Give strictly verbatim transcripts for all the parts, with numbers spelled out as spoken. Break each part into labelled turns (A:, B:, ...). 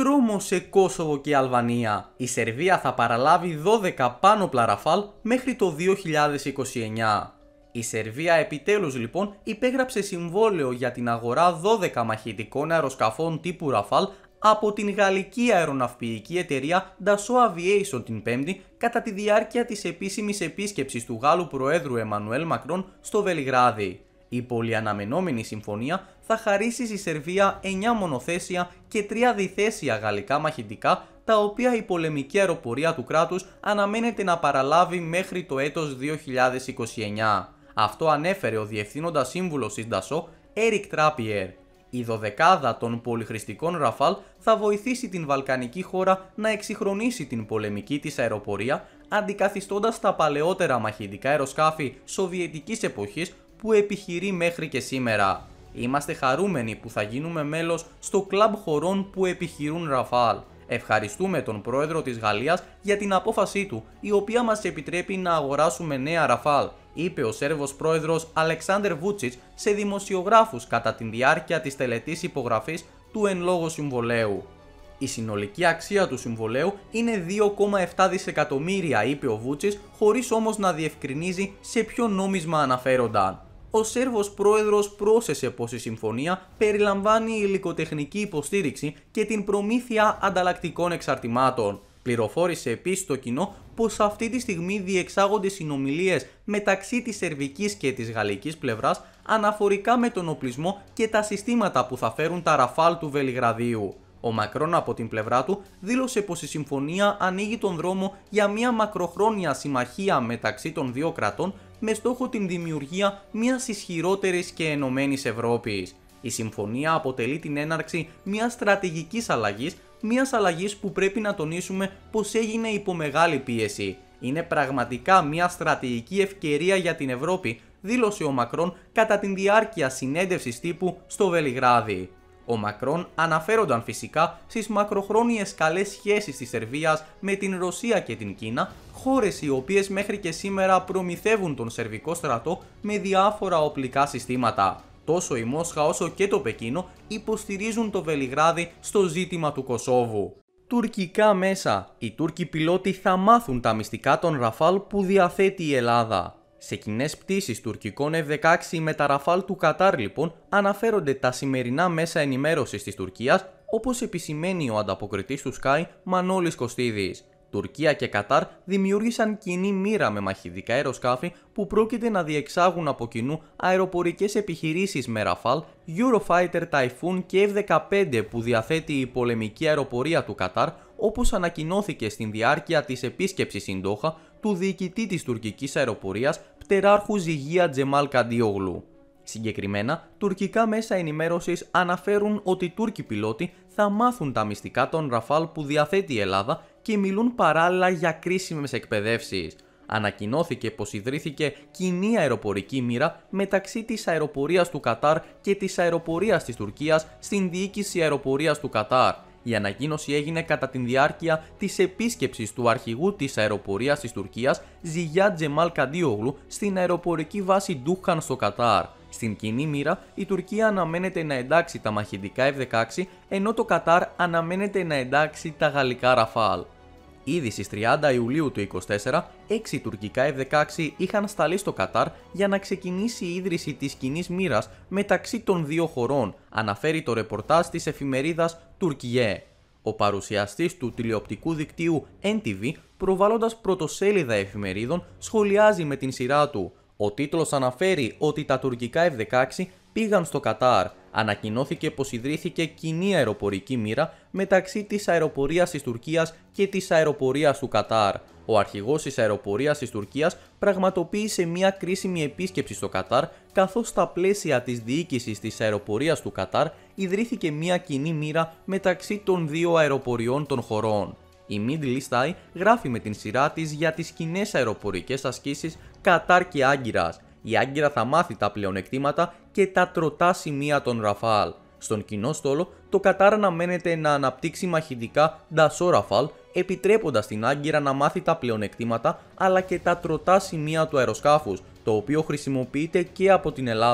A: Τρόμος σε Κόσοβο και Αλβανία. Η Σερβία θα παραλάβει δώδεκα πάνωπλα Ραφάλ μέχρι το δύο χιλιάδες είκοσι εννιά. Η Σερβία επιτέλους λοιπόν υπέγραψε συμβόλαιο για την αγορά δώδεκα μαχητικών αεροσκαφών τύπου Ραφάλ από την γαλλική αεροναυπηγική εταιρεία Dassault Aviation την Πέμπτη κατά τη διάρκεια της επίσημης επίσκεψης του Γάλλου Προέδρου Εμμανουέλ Μακρόν στο Βελιγράδι. Η πολυαναμενόμενη συμφωνία θα χαρίσει στη Σερβία εννιά μονοθέσια και τρία διθέσια γαλλικά μαχητικά, τα οποία η πολεμική αεροπορία του κράτους αναμένεται να παραλάβει μέχρι το έτος δύο χιλιάδες είκοσι εννιά. Αυτό ανέφερε ο διευθύνοντας σύμβουλος της Dassault, Eric Trappier. Η δωδεκάδα των πολυχρηστικών Ραφάλ θα βοηθήσει την βαλκανική χώρα να εξυγχρονίσει την πολεμική της αεροπορία, αντικαθιστώντας τα παλαιότερα μαχητικά αεροσκάφη σοβιετικής εποχής που επιχειρεί μέχρι και σήμερα. Είμαστε χαρούμενοι που θα γίνουμε μέλος στο κλαμπ χωρών που επιχειρούν Ραφάλ. Ευχαριστούμε τον πρόεδρο της Γαλλίας για την απόφασή του, η οποία μας επιτρέπει να αγοράσουμε νέα Ραφάλ, είπε ο Σέρβος πρόεδρος Αλεξάντερ Βούτσιτς σε δημοσιογράφους κατά τη διάρκεια της τελετής υπογραφής του εν λόγω συμβολαίου. Η συνολική αξία του συμβολαίου είναι δύο κόμμα επτά δισεκατομμύρια, είπε ο Βούτσιτς, χωρίς όμως να διευκρινίζει σε ποιο νόμισμα αναφέρονταν. Ο Σέρβος πρόεδρος πρόσθεσε πως η συμφωνία περιλαμβάνει υλικοτεχνική υποστήριξη και την προμήθεια ανταλλακτικών εξαρτημάτων. Πληροφόρησε επίσης το κοινό πως αυτή τη στιγμή διεξάγονται συνομιλίες μεταξύ της σερβικής και της γαλλικής πλευράς αναφορικά με τον οπλισμό και τα συστήματα που θα φέρουν τα Ραφάλ του Βελιγραδίου. Ο Μακρόν από την πλευρά του δήλωσε πως η συμφωνία ανοίγει τον δρόμο για μια μακροχρόνια συμμαχία μεταξύ των δύο κρατών με στόχο την δημιουργία μιας ισχυρότερης και ενωμένης Ευρώπης. Η συμφωνία αποτελεί την έναρξη μιας στρατηγικής αλλαγής, μιας αλλαγής που πρέπει να τονίσουμε πως έγινε υπό μεγάλη πίεση. Είναι πραγματικά μια στρατηγική ευκαιρία για την Ευρώπη, δήλωσε ο Μακρόν κατά τη διάρκεια συνέντευξης τύπου στο Βελιγράδι. Ο Μακρόν αναφέρονταν φυσικά στις μακροχρόνιες καλές σχέσεις της Σερβίας με την Ρωσία και την Κίνα, χώρες οι οποίες μέχρι και σήμερα προμηθεύουν τον σερβικό στρατό με διάφορα οπλικά συστήματα. Τόσο η Μόσχα όσο και το Πεκίνο υποστηρίζουν το Βελιγράδι στο ζήτημα του Κωσόβου. Τουρκικά μέσα. Οι Τούρκοι πιλότοι θα μάθουν τα μυστικά των Ραφάλ που διαθέτει η Ελλάδα. Σε κοινές πτήσεις τουρκικών εφ δεκαέξι με τα Ραφάλ του Κατάρ λοιπόν αναφέρονται τα σημερινά μέσα ενημέρωσης της Τουρκίας, όπως επισημαίνει ο ανταποκριτής του Sky Μανώλης Κωστίδης. Τουρκία και Κατάρ δημιούργησαν κοινή μοίρα με μαχητικά αεροσκάφη που πρόκειται να διεξάγουν από κοινού αεροπορικές επιχειρήσεις με Ραφάλ, Eurofighter Typhoon και εφ δεκαπέντε που διαθέτει η πολεμική αεροπορία του Κατάρ, όπως ανακοινώθηκε στην διάρκεια της επίσκεψης στην Ντόχα του διοικητή της τουρκικής αεροπορίας πτεράρχου Ζυγία Τζεμάλ Καντίογλου. Συγκεκριμένα, τουρκικά μέσα ενημέρωσης αναφέρουν ότι οι Τούρκοι πιλότοι θα μάθουν τα μυστικά των Ραφάλ που διαθέτει η Ελλάδα και μιλούν παράλληλα για κρίσιμες εκπαιδεύσεις. Ανακοινώθηκε πως ιδρύθηκε κοινή αεροπορική μοίρα μεταξύ της αεροπορίας του Κατάρ και της αεροπορίας της Τουρκίας στην διοίκηση αεροπορίας του Κατάρ. Η ανακοίνωση έγινε κατά τη διάρκεια της επίσκεψης του αρχηγού της αεροπορίας της Τουρκίας, Ζυγιά Τζεμάλ Καντίογλου, στην αεροπορική βάση Ντούχαν στο Κατάρ. Στην κοινή μοίρα, η Τουρκία αναμένεται να εντάξει τα μαχητικά εφ δεκαέξι, ενώ το Κατάρ αναμένεται να εντάξει τα γαλλικά Ραφάλ. Ήδη στις τριάντα Ιουλίου του είκοσι τέσσερα, έξι τουρκικά εφ δεκαέξι είχαν σταλεί στο Κατάρ για να ξεκινήσει η ίδρυση της κοινής μοίρας μεταξύ των δύο χωρών, αναφέρει το ρεπορτάζ της εφημερίδας Τουρκιέ. Ο παρουσιαστής του τηλεοπτικού δικτύου εν τι βι, προβάλλοντας πρωτοσέλιδα εφημερίδων, σχολιάζει με την σειρά του. Ο τίτλος αναφέρει ότι τα τουρκικά εφ δεκαέξι πήγαν στο Κατάρ. Ανακοινώθηκε πως ιδρύθηκε κοινή αεροπορική μοίρα μεταξύ της αεροπορίας της Τουρκίας και της αεροπορίας του Κατάρ. Ο αρχηγός της αεροπορίας της Τουρκίας πραγματοποίησε μια κρίσιμη επίσκεψη στο Κατάρ, καθώς στα πλαίσια της διοίκησης της αεροπορίας του Κατάρ ιδρύθηκε μια κοινή μοίρα μεταξύ των δύο αεροποριών των χωρών. Η Middle East Eye γράφει με την σειρά της για τις κοινές αεροπορικές ασκήσεις Κατάρ και Άγκυρας. Η Άγκυρα θα μάθει τα πλεονεκτήματα και τα τροτά σημεία των Ραφάλ. Στον κοινό στόλο, το Κατάρ αναμένεται να αναπτύξει μαχητικά Dassault Rafale, επιτρέποντας την Άγκυρα να μάθει τα πλεονεκτήματα αλλά και τα τροτά σημεία του αεροσκάφους, το οποίο χρησιμοποιείται και από την Ελλάδα.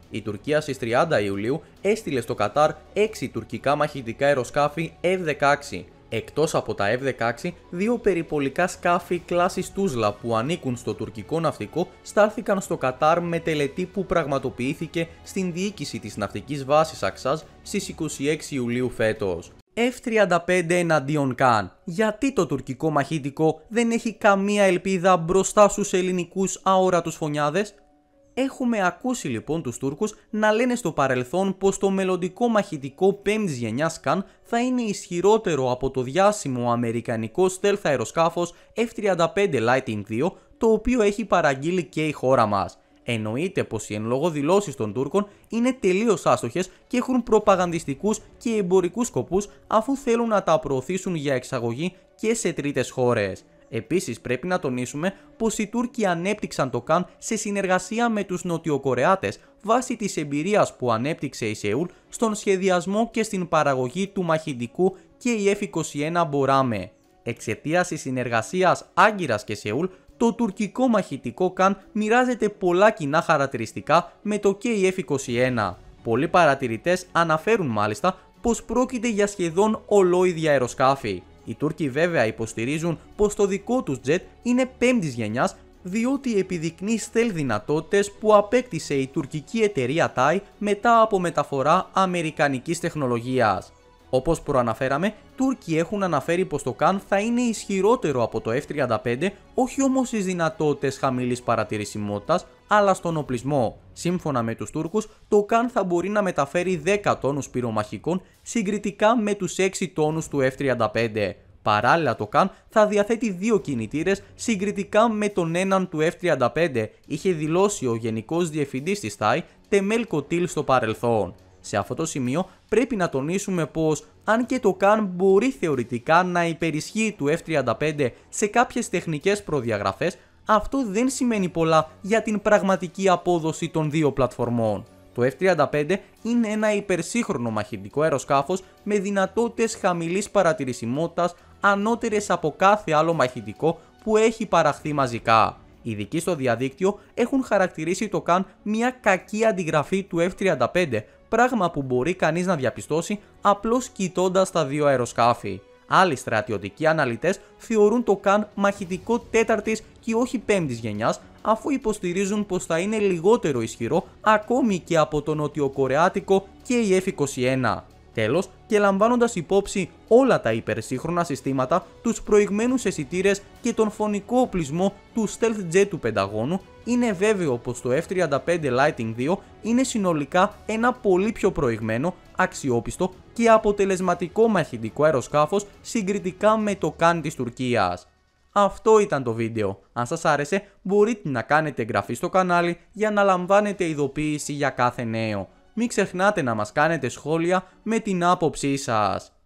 A: Η Τουρκία στις τριάντα Ιουλίου έστειλε στο Κατάρ έξι τουρκικά μαχητικά αεροσκάφη εφ δεκαέξι. Εκτός από τα εφ δεκαέξι, δύο περιπολικά σκάφη κλάσης Τούσλα που ανήκουν στο τουρκικό ναυτικό στάλθηκαν στο Κατάρ με τελετή που πραγματοποιήθηκε στην διοίκηση της ναυτικής βάσης Αξάζ στις είκοσι έξι Ιουλίου φέτος. εφ τριάντα πέντε εναντίον Καν. Γιατί το τουρκικό μαχητικό δεν έχει καμία ελπίδα μπροστά στους ελληνικούς αόρατους φωνιάδες? Έχουμε ακούσει λοιπόν τους Τούρκους να λένε στο παρελθόν πως το μελλοντικό μαχητικό πέμπτης γενιάς Καν θα είναι ισχυρότερο από το διάσημο αμερικανικό stealth αεροσκάφος εφ τριάντα πέντε Lightning δύο, το οποίο έχει παραγγείλει και η χώρα μας. Εννοείται πως οι εν λόγω δηλώσεις των Τούρκων είναι τελείως άστοχες και έχουν προπαγανδιστικούς και εμπορικούς σκοπούς, αφού θέλουν να τα προωθήσουν για εξαγωγή και σε τρίτες χώρες. Επίσης πρέπει να τονίσουμε πως οι Τούρκοι ανέπτυξαν το Καν σε συνεργασία με τους Νοτιοκορεάτες βάσει της εμπειρίας που ανέπτυξε η Σεούλ στον σχεδιασμό και στην παραγωγή του μαχητικού και η εφ είκοσι ένα Μποράμε. Εξαιτίας της συνεργασίας Άγκυρας και Σεούλ, το τουρκικό μαχητικό Καν μοιράζεται πολλά κοινά χαρακτηριστικά με το και η εφ είκοσι ένα. Πολλοί παρατηρητές αναφέρουν μάλιστα πως πρόκειται για σχεδόν ολόιδια αεροσκάφη. Οι Τούρκοι βέβαια υποστηρίζουν πως το δικό τους τζετ είναι πέμπτης γενιάς, διότι επιδεικνύει stealth δυνατότητες που απέκτησε η τουρκική εταιρεία Τάι μετά από μεταφορά αμερικανικής τεχνολογίας. Όπως προαναφέραμε, Τούρκοι έχουν αναφέρει πως το Καν θα είναι ισχυρότερο από το εφ τριάντα πέντε, όχι όμως στις δυνατότητες χαμηλής παρατηρησιμότητας, αλλά στον οπλισμό. Σύμφωνα με τους Τούρκους, το Καν θα μπορεί να μεταφέρει δέκα τόνους πυρομαχικών συγκριτικά με τους έξι τόνους του εφ τριάντα πέντε. Παράλληλα, το Καν θα διαθέτει δύο κινητήρες συγκριτικά με τον έναν του εφ τριάντα πέντε, είχε δηλώσει ο Γενικός Διευθυντής της Τάι, Τεμέλ Κοτήλ, στο παρελθόν. Σε αυτό το σημείο πρέπει να τονίσουμε πως, αν και το Καν μπορεί θεωρητικά να υπερισχύει του εφ τριάντα πέντε σε κάποιες τεχνικές προδιαγραφές, αυτό δεν σημαίνει πολλά για την πραγματική απόδοση των δύο πλατφορμών. Το εφ τριάντα πέντε είναι ένα υπερσύγχρονο μαχητικό αεροσκάφος με δυνατότητες χαμηλής παρατηρησιμότητας, ανώτερες από κάθε άλλο μαχητικό που έχει παραχθεί μαζικά. Οι ειδικοί στο διαδίκτυο έχουν χαρακτηρίσει το Καν μια κακή αντιγραφή του εφ τριάντα πέντε, πράγμα που μπορεί κανείς να διαπιστώσει απλώς κοιτώντας τα δύο αεροσκάφη. Άλλοι στρατιωτικοί αναλυτές θεωρούν το Καν μαχητικό τέταρτης και όχι πέμπτης γενιάς, αφού υποστηρίζουν πως θα είναι λιγότερο ισχυρό ακόμη και από το νοτιοκορεάτικο και η εφ είκοσι ένα. Τέλος, και λαμβάνοντας υπόψη όλα τα υπερσύγχρονα συστήματα, τους προηγμένους αισθητήρες και τον φωνικό οπλισμό του stealth jet του Πενταγώνου, είναι βέβαιο πως το εφ τριάντα πέντε Lightning δύο είναι συνολικά ένα πολύ πιο προηγμένο, αξιόπιστο και αποτελεσματικό μαχητικό αεροσκάφος συγκριτικά με το Καν της Τουρκίας. Αυτό ήταν το βίντεο. Αν σας άρεσε, μπορείτε να κάνετε εγγραφή στο κανάλι για να λαμβάνετε ειδοποίηση για κάθε νέο. Μην ξεχνάτε να μας κάνετε σχόλια με την άποψή σας.